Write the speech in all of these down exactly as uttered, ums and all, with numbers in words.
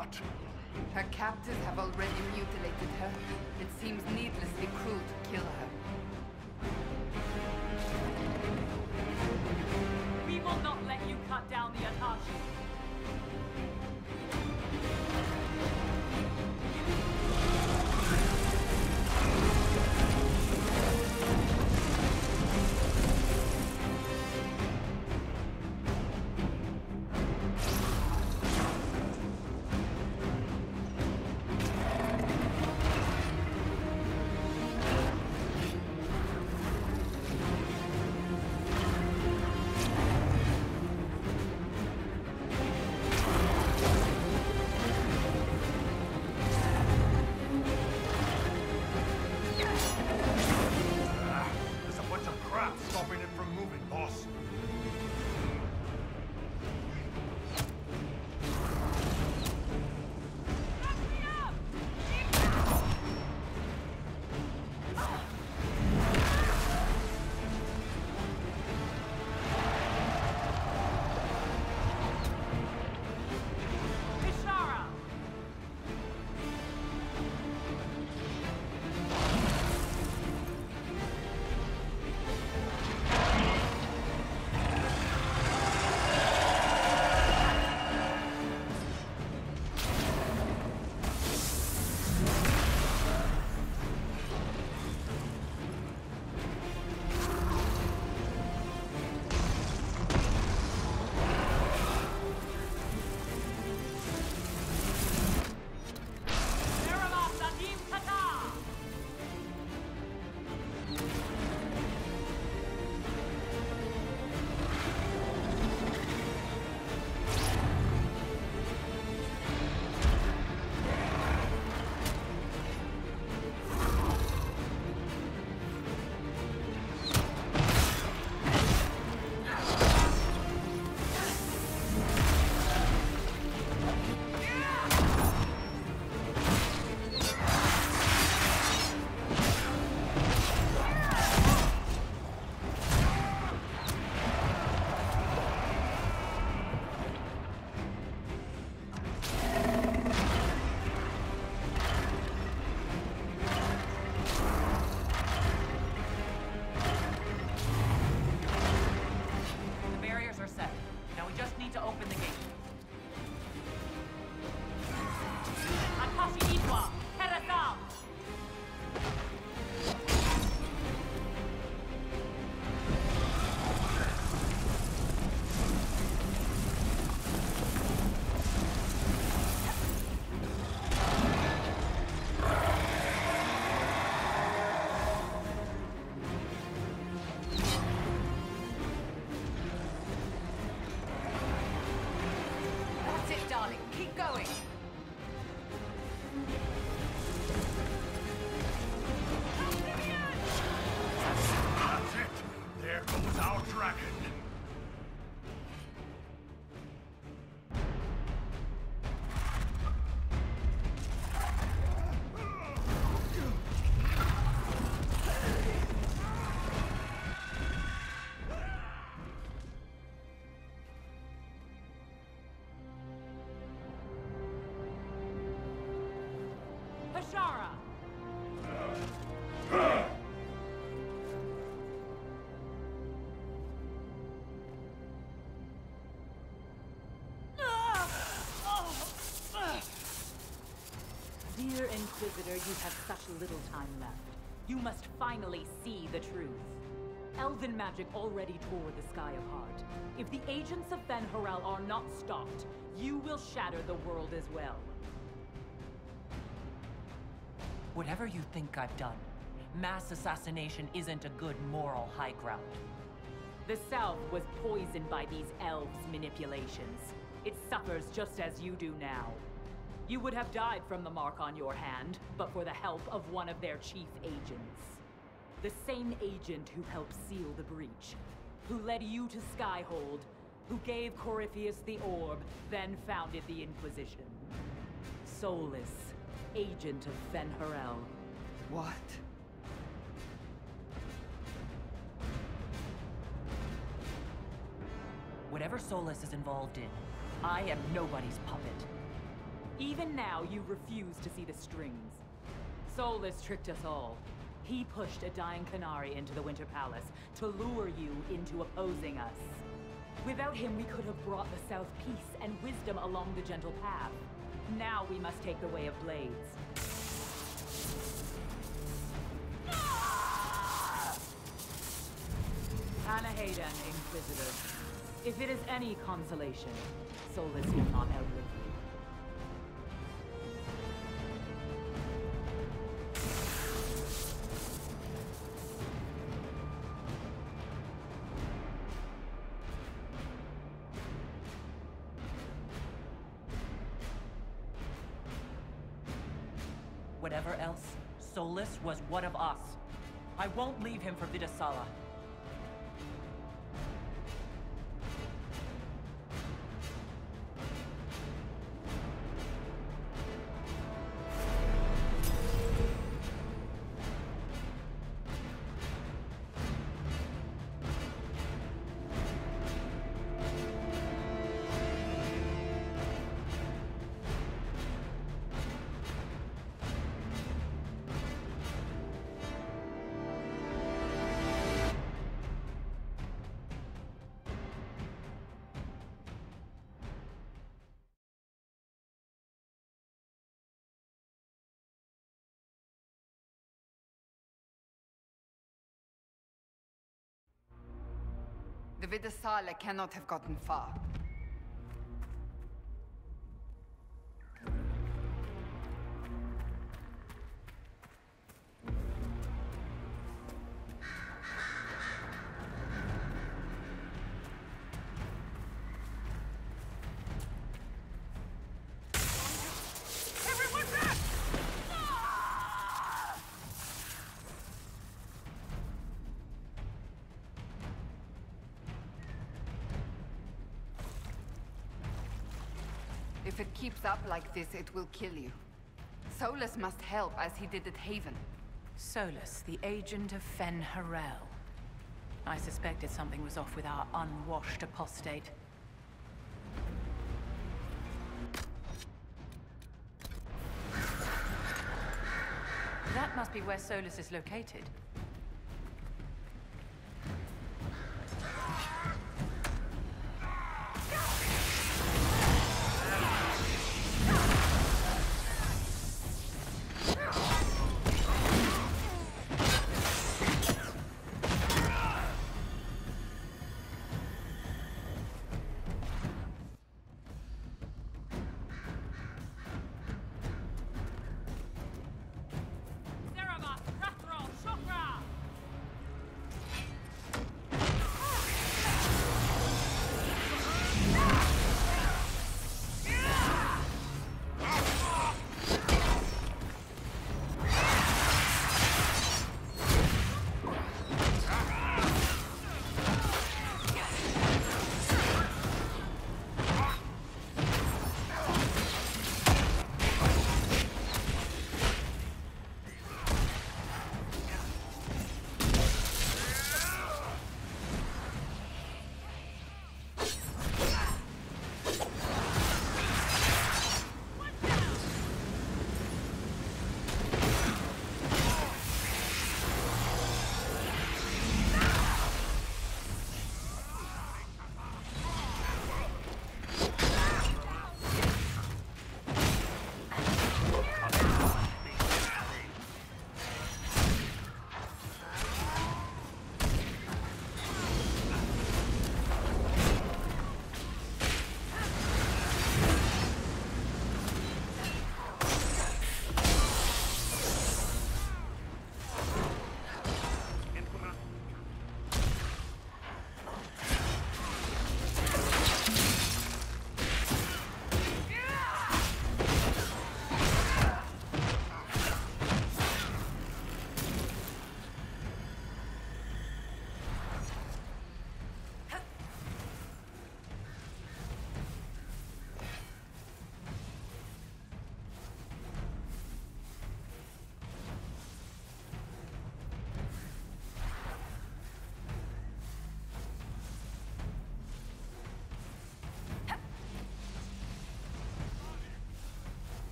what? Her captors have already mutilated her. It seems needlessly cruel to kill her. We will not let you cut down the Atashi. Dear Inquisitor, you have such little time left. You must finally see the truth. Elven magic already tore the Sky of Heart. If the agents of Fen'Harel are not stopped, you will shatter the world as well. Whatever you think I've done, mass assassination isn't a good moral high ground. The South was poisoned by these elves' manipulations. It suffers just as you do now. You would have died from the mark on your hand, but for the help of one of their chief agents. The same agent who helped seal the breach, who led you to Skyhold, who gave Corypheus the orb, then founded the Inquisition. Solus, agent of Fen'Harel. What? Whatever Solus is involved in, I am nobody's puppet. Even now, you refuse to see the strings. Solus tricked us all. He pushed a dying Canary into the Winter Palace to lure you into opposing us. Without him, we could have brought the South peace and wisdom along the gentle path. Now we must take the way of blades. Anahayden, Inquisitor. If it is any consolation, Solus will not outlive you. Whatever else, Solus was one of us. I won't leave him for Vidasala. The Vidasala cannot have gotten far. If it keeps up like this, it will kill you. Solus must help, as he did at Haven. Solus, the agent of Fen Harel. I suspected something was off with our unwashed apostate. That must be where Solus is located.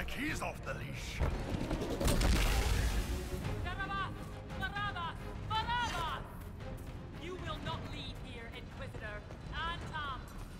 like he's off the leash. Barabbas! Barabbas! Barabbas! You will not leave here, Inquisitor. Antam!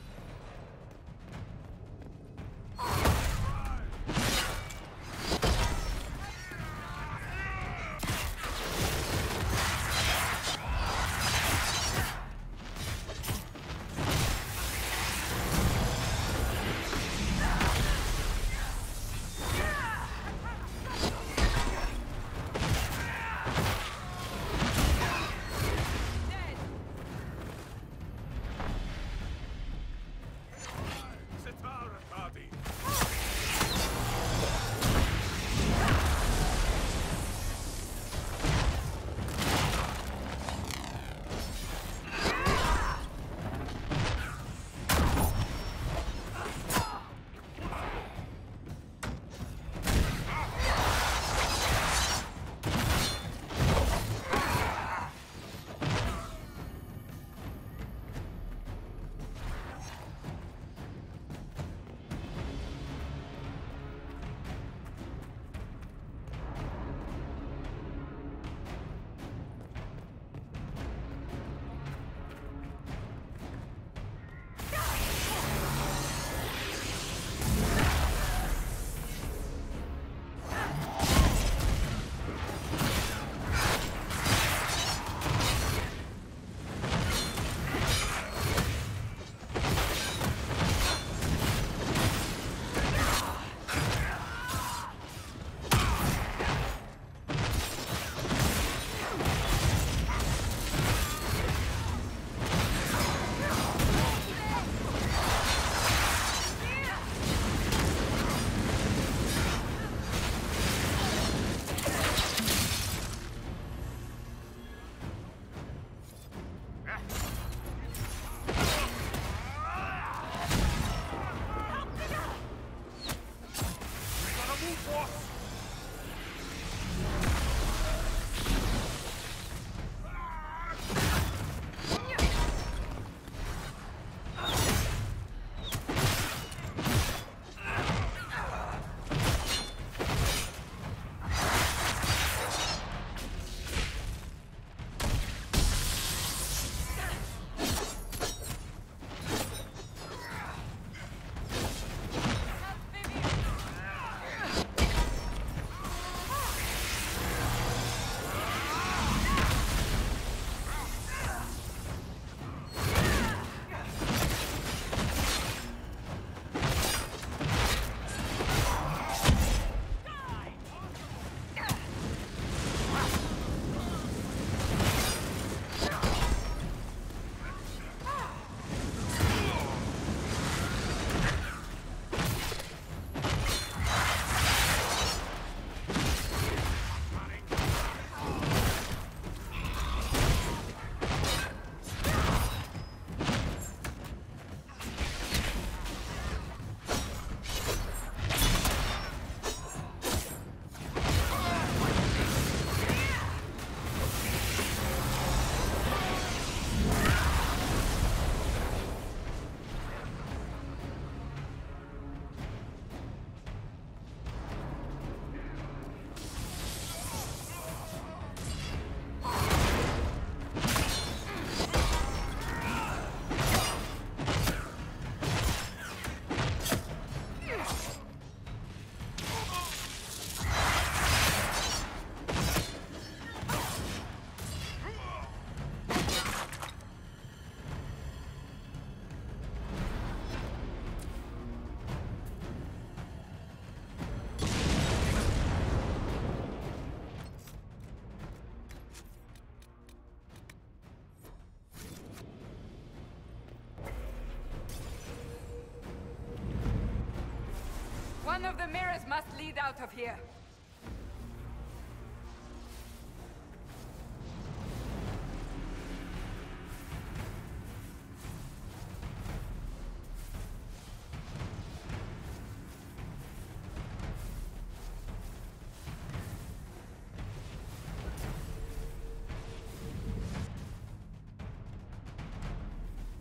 One of the mirrors must lead out of here.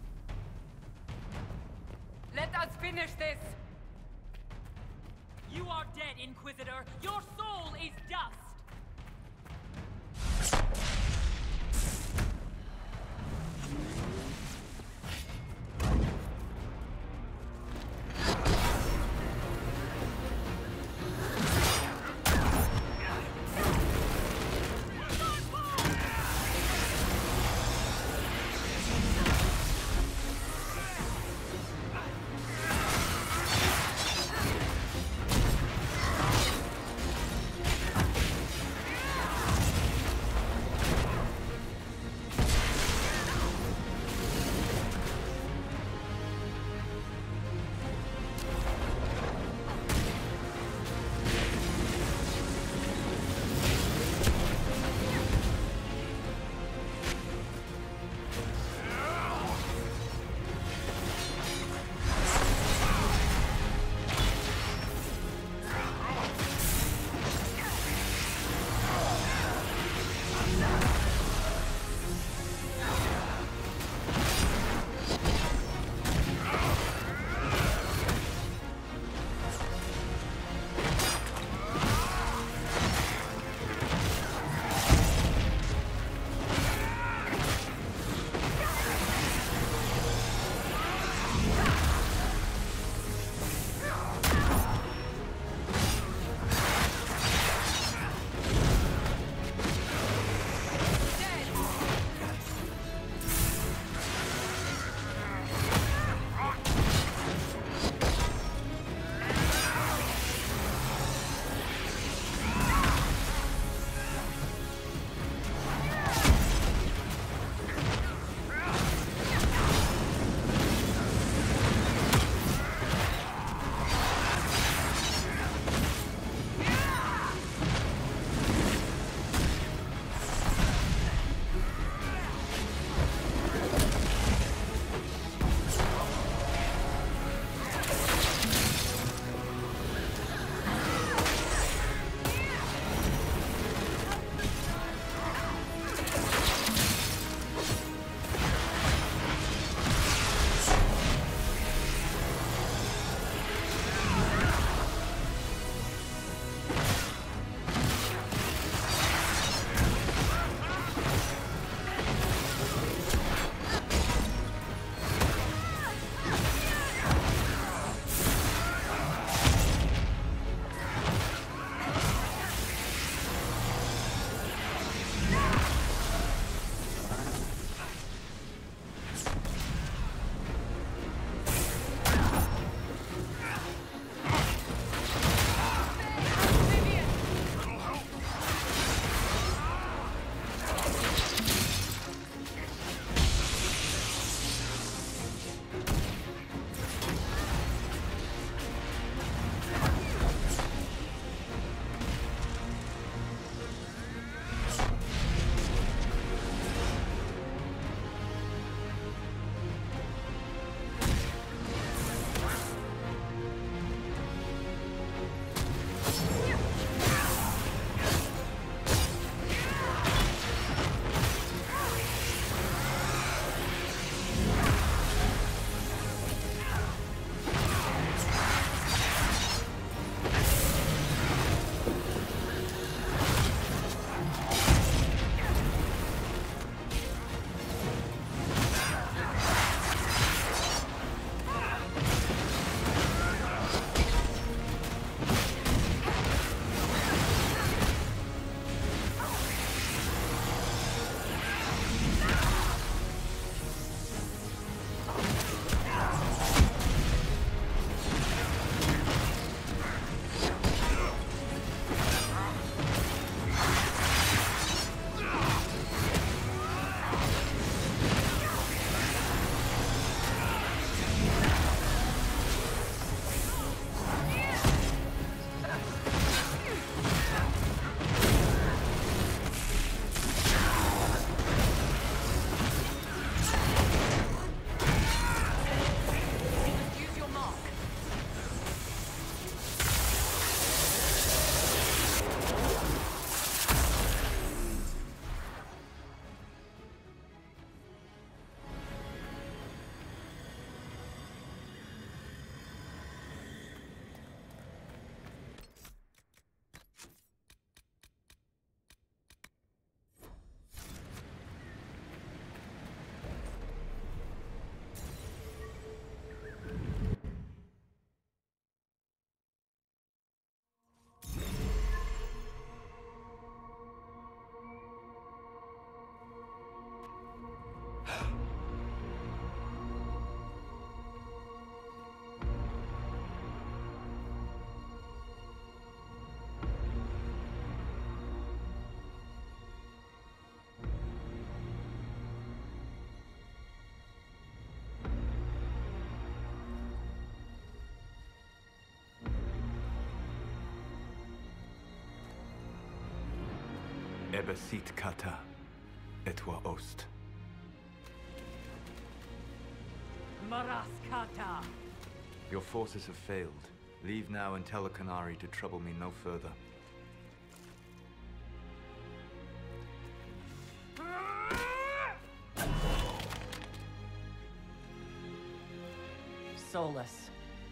Let us finish this! You are dead, Inquisitor. Your soul is dust. Shebesit kata, etwa ost. Maraskata! Your forces have failed. Leave now and tell the Qunari to trouble me no further. Solus.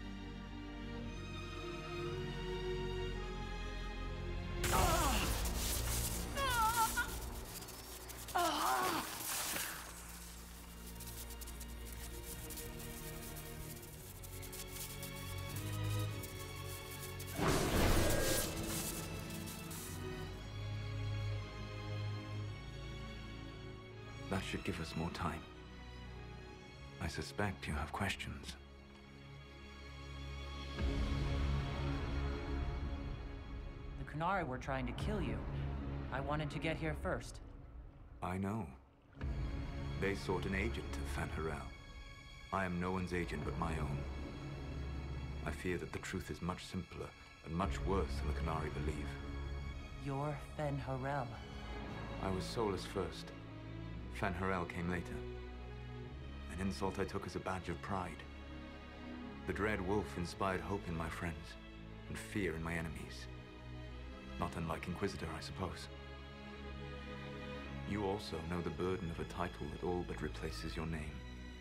That should give us more time. I suspect you have questions. The Qunari were trying to kill you. I wanted to get here first. I know. They sought an agent of Fan Harel. I am no one's agent but my own. I fear that the truth is much simpler and much worse than the Qunari believe. You're Fen Harel. I was Solus first. Fan Harel came later. An insult I took as a badge of pride. The Dread Wolf inspired hope in my friends, and fear in my enemies. Not unlike Inquisitor, I suppose. You also know the burden of a title that all but replaces your name.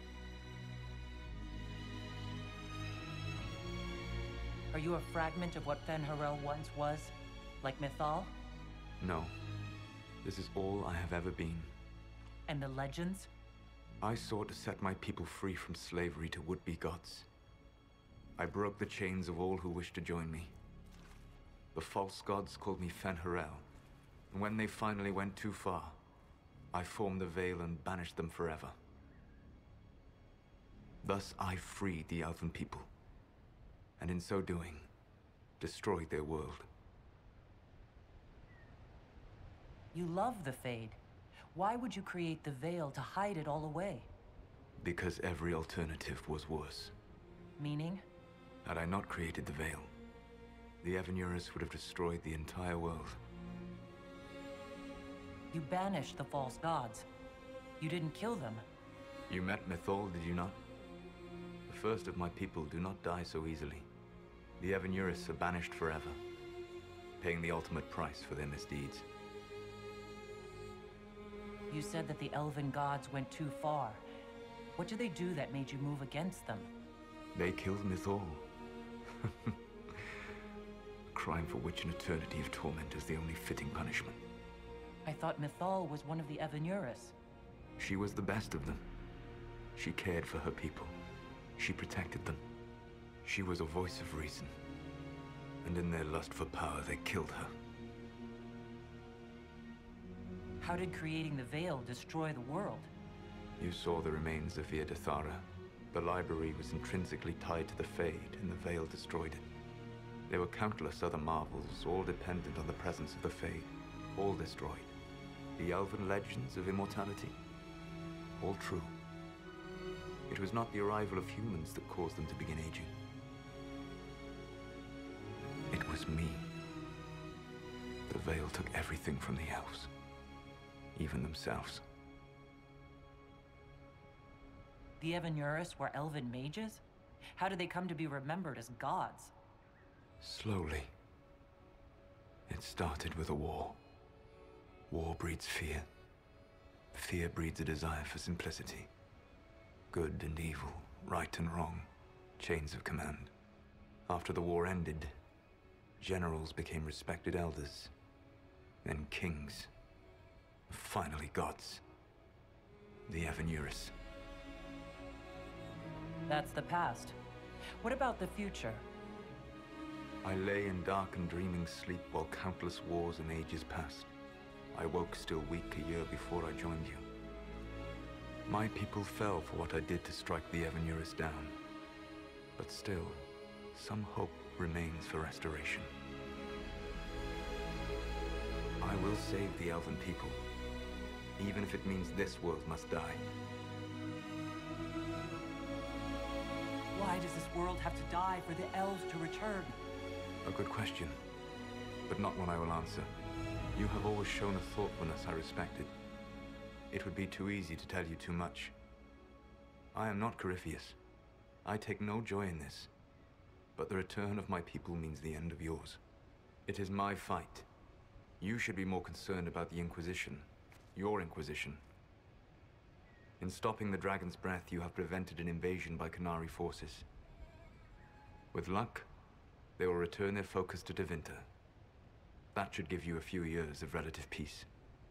Are you a fragment of what Fen Harel once was? Like Mythal? No. This is all I have ever been. And the legends? I sought to set my people free from slavery to would-be gods. I broke the chains of all who wished to join me. The false gods called me Fen Harel, and when they finally went too far, I formed the Veil and banished them forever. Thus I freed the Elven people, and in so doing, destroyed their world. You love the Fade. Why would you create the Veil to hide it all away? Because every alternative was worse. Meaning? Had I not created the Veil, the Evanurus would have destroyed the entire world. You banished the false gods. You didn't kill them. You met Mythal, did you not? The first of my people do not die so easily. The Evanurus are banished forever, paying the ultimate price for their misdeeds. You said that the Elven gods went too far. What did they do that made you move against them? They killed Mythal. A crime for which an eternity of torment is the only fitting punishment. I thought Mythal was one of the Evanurus. She was the best of them. She cared for her people. She protected them. She was a voice of reason. And in their lust for power, they killed her. How did creating the Veil destroy the world? You saw the remains of Via Dethara. The library was intrinsically tied to the Fade, and the Veil destroyed it. There were countless other marvels, all dependent on the presence of the Fade, all destroyed. The elven legends of immortality, all true. It was not the arrival of humans that caused them to begin aging. It was me. The Veil took everything from the elves, even themselves. The Evanurus were elven mages? How did they come to be remembered as gods? Slowly. It started with a war. War breeds fear. Fear breeds a desire for simplicity. Good and evil, right and wrong, chains of command. After the war ended, generals became respected elders, then kings, finally gods. The Evanurus. That's the past. What about the future? I lay in dark and dreaming sleep while countless wars and ages passed. I woke still weak a year before I joined you. My people fell for what I did to strike the Evanurus down. But still, some hope remains for restoration. I will save the Elven people, even if it means this world must die. Why does this world have to die for the elves to return? A good question, but not one I will answer. You have always shown a thoughtfulness I respected. It would be too easy to tell you too much. I am not Corypheus. I take no joy in this. But the return of my people means the end of yours. It is my fight. You should be more concerned about the Inquisition. Your Inquisition. In stopping the Dragon's Breath, you have prevented an invasion by Qunari forces. With luck, they will return their focus to Tevinter. That should give you a few years of relative peace.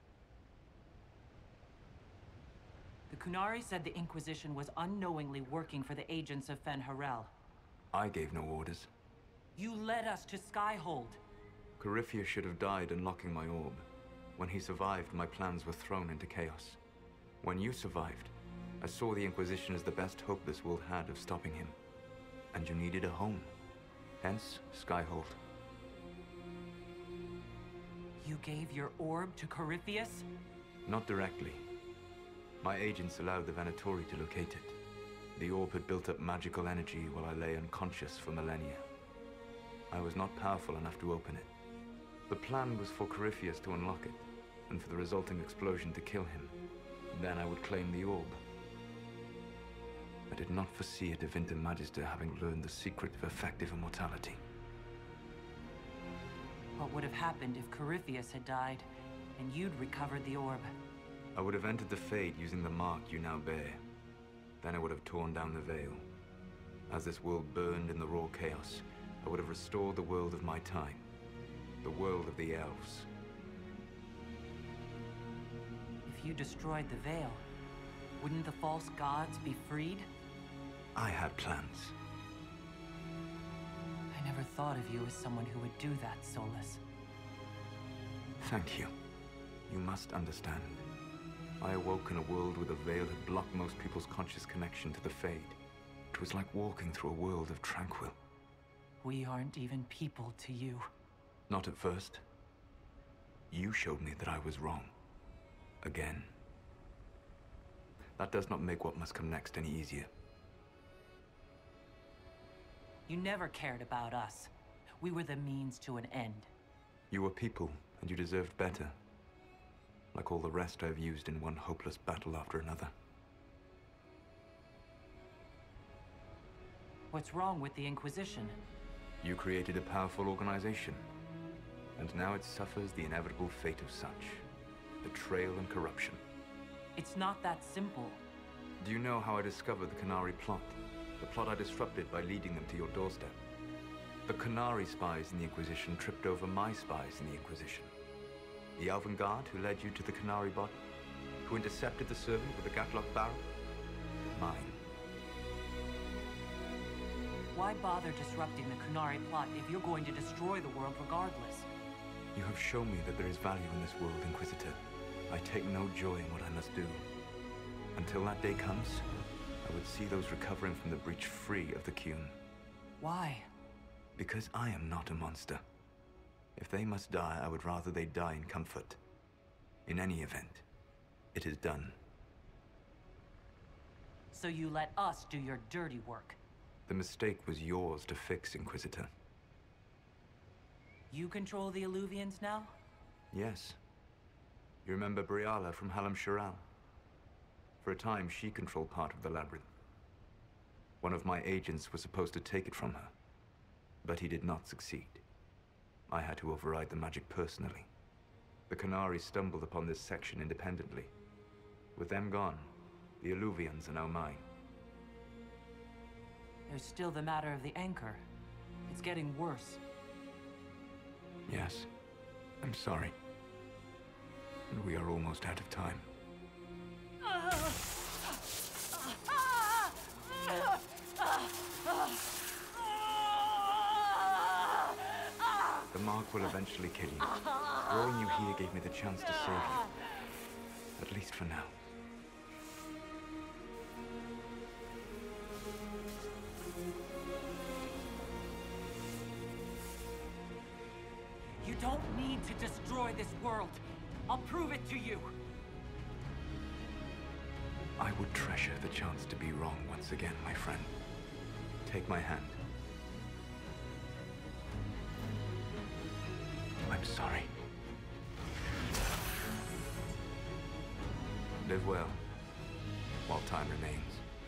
The Qunari said the Inquisition was unknowingly working for the agents of Fen Harel. I gave no orders. You led us to Skyhold. Corypheus should have died unlocking my orb. When he survived, my plans were thrown into chaos. When you survived, I saw the Inquisition as the best hope this world had of stopping him. And you needed a home. Hence, Skyhold. You gave your orb to Corypheus? Not directly. My agents allowed the Venatori to locate it. The orb had built up magical energy while I lay unconscious for millennia. I was not powerful enough to open it. The plan was for Corypheus to unlock it, and for the resulting explosion to kill him. Then I would claim the orb. I did not foresee a Tevinter Magister having learned the secret of effective immortality. What would have happened if Corypheus had died, and you'd recovered the orb? I would have entered the Fade using the mark you now bear. Then I would have torn down the veil. As this world burned in the raw chaos, I would have restored the world of my time. The world of the elves. If you destroyed the veil, wouldn't the false gods be freed? I had plans. I never thought of you as someone who would do that, Solus. Thank you. You must understand. I awoke in a world where the veil had blocked most people's conscious connection to the Fade. It was like walking through a world of tranquil. We aren't even people to you. Not at first. You showed me that I was wrong. Again. That does not make what must come next any easier. You never cared about us. We were the means to an end. You were people, and you deserved better. Like all the rest I've used in one hopeless battle after another. What's wrong with the Inquisition? You created a powerful organization. And now it suffers the inevitable fate of such. Betrayal and corruption. It's not that simple. Do you know how I discovered the Qunari plot? The plot I disrupted by leading them to your doorstep. The Qunari spies in the Inquisition tripped over my spies in the Inquisition. The Elven Guard who led you to the Qunari body? Who intercepted the servant with the Gatlock barrel? Mine. Why bother disrupting the Qunari plot if you're going to destroy the world regardless? You have shown me that there is value in this world, Inquisitor. I take no joy in what I must do. Until that day comes, I would see those recovering from the breach free of the Qun. Why? Because I am not a monster. If they must die, I would rather they die in comfort. In any event, it is done. So you let us do your dirty work? The mistake was yours to fix, Inquisitor. You control the Illuvians now? Yes. You remember Briala from Halam Shiral? For a time, she controlled part of the labyrinth. One of my agents was supposed to take it from her, but he did not succeed. I had to override the magic personally. The Qunari stumbled upon this section independently. With them gone, the Illuvians are now mine. There's still the matter of the anchor. It's getting worse. Yes. I'm sorry. And we are almost out of time. The mark will eventually kill you. Drawing you here gave me the chance to save you. At least for now. You don't need to destroy this world. I'll prove it to you. I would treasure the chance to be wrong once again, my friend. Take my hand. I'm sorry. Live well, while time remains.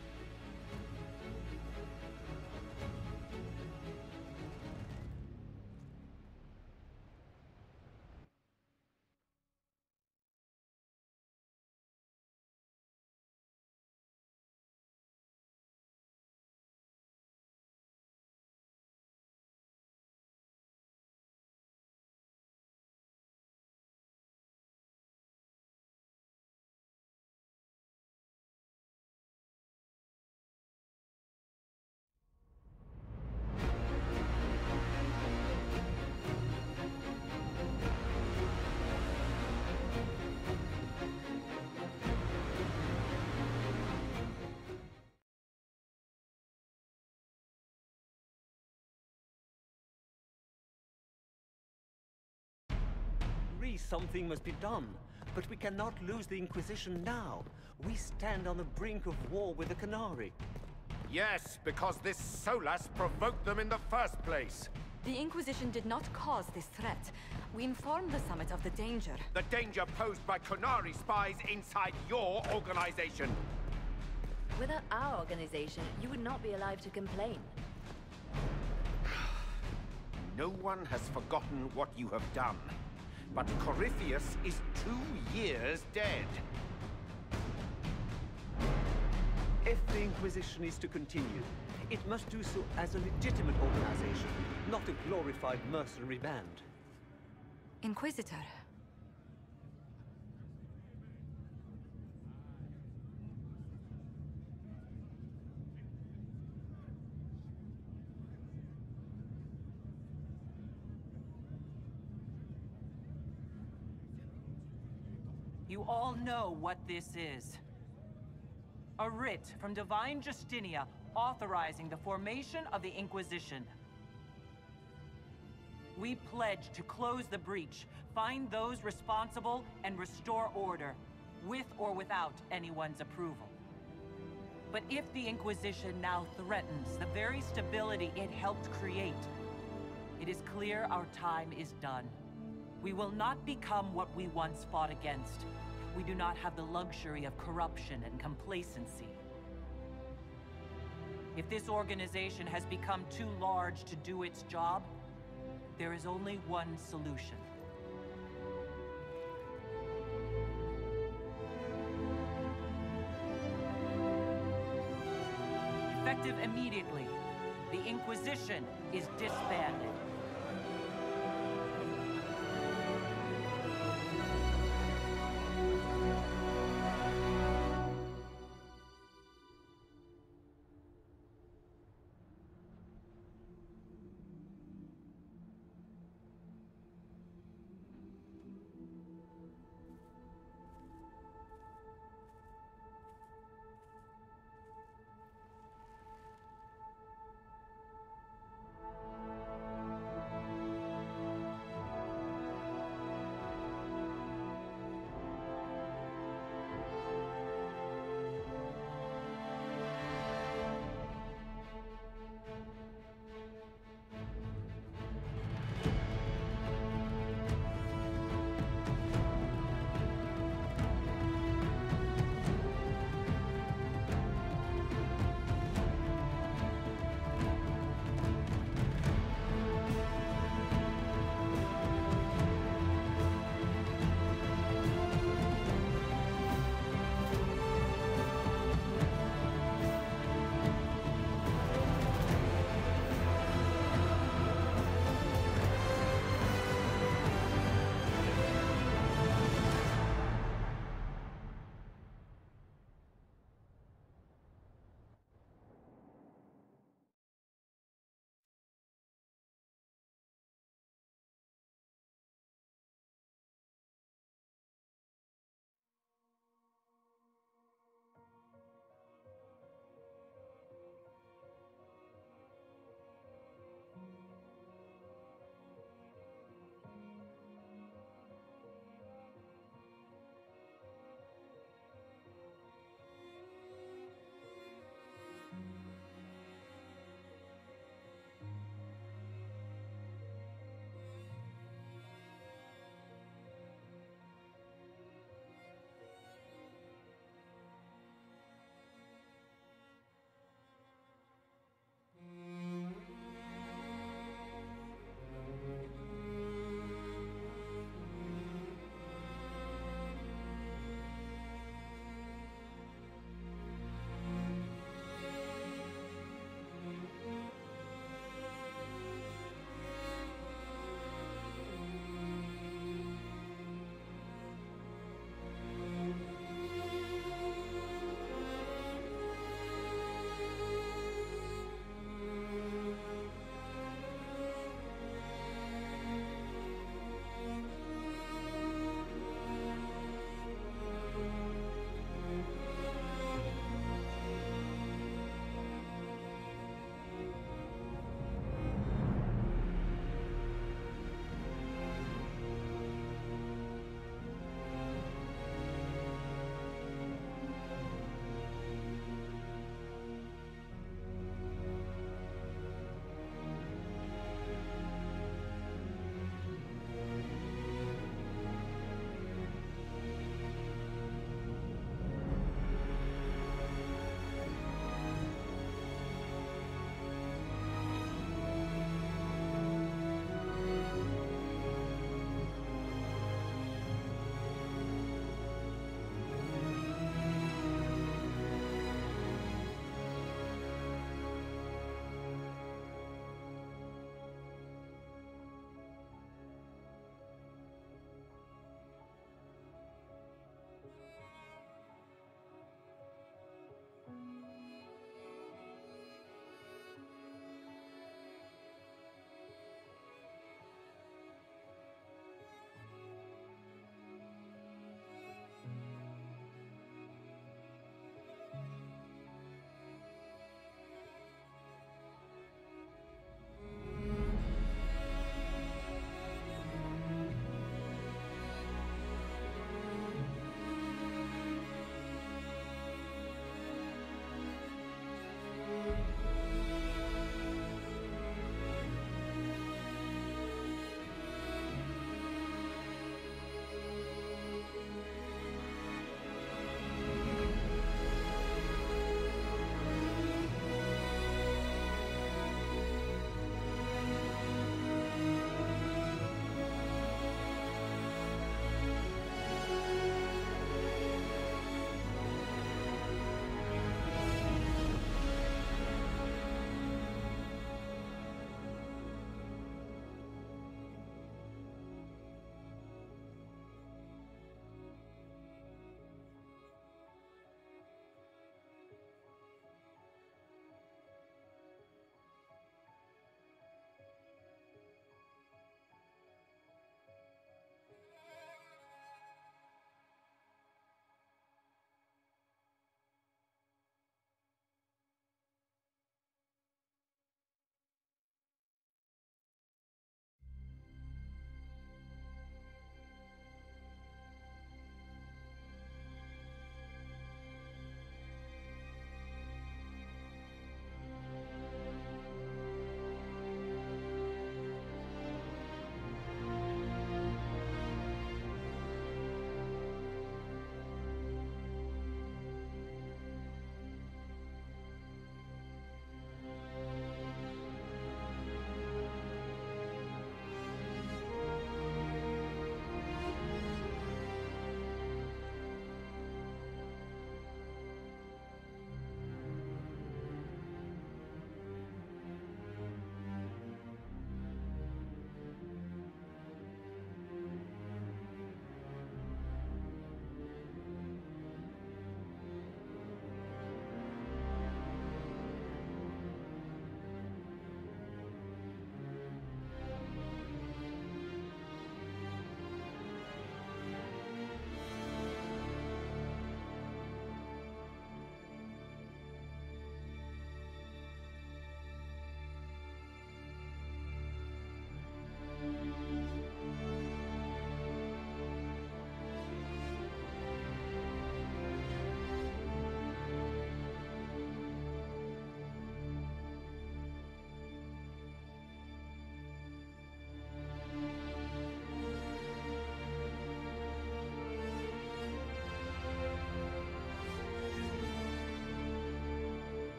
Something must be done, but we cannot lose the Inquisition now. We stand on the brink of war with the Canary. Yes, because this Solas provoked them in the first place. The Inquisition did not cause this threat. We informed the Summit of the danger. The danger posed by Canary spies inside your organization. Without our organization, you would not be alive to complain. No one has forgotten what you have done. But Corypheus is two years dead. If the Inquisition is to continue, it must do so as a legitimate organization, not a glorified mercenary band. Inquisitor. You all know what this is. A writ from Divine Justinia authorizing the formation of the Inquisition. We pledge to close the breach, find those responsible, and restore order, with or without anyone's approval. But if the Inquisition now threatens the very stability it helped create, it is clear our time is done. We will not become what we once fought against. We do not have the luxury of corruption and complacency. If this organization has become too large to do its job, there is only one solution. Effective immediately, the Inquisition is disbanded.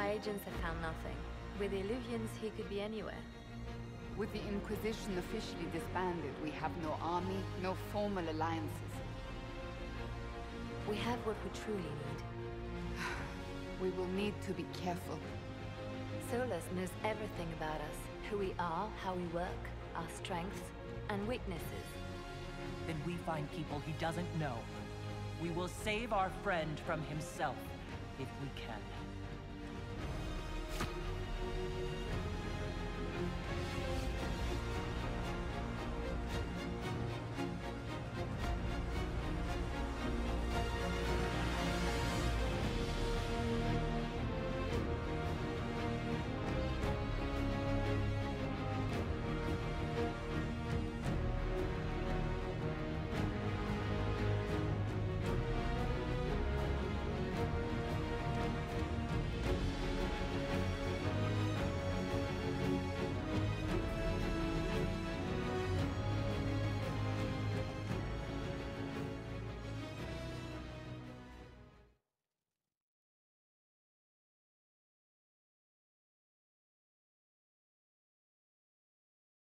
My agents have found nothing. With the Illuvians, he could be anywhere. With the Inquisition officially disbanded, we have no army, no formal alliances. We have what we truly need. We will need to be careful. Solus knows everything about us. Who we are, how we work, our strengths and weaknesses. Then we find people he doesn't know. We will save our friend from himself, if we can.